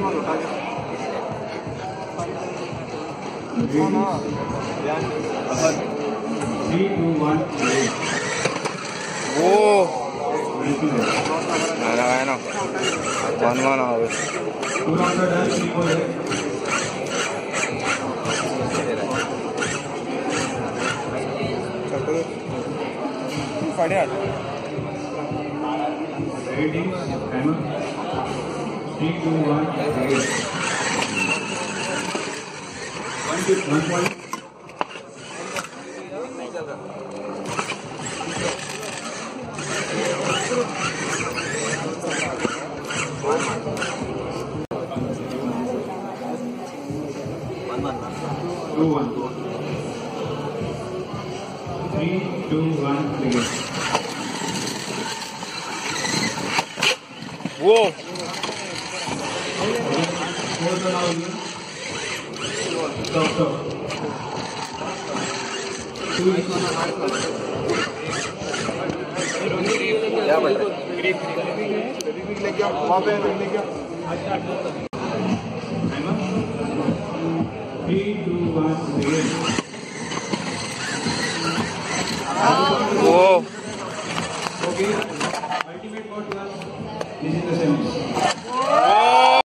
3, 2, 1. वो ना ना 1-1 हो गया। Rating, timer. 3, 2, 1. 1 point. Two, 1. 3, 2, 1. Begin. वो Stop. क्या बता? वहाँ पे लेके 3, 2, 1. Begin.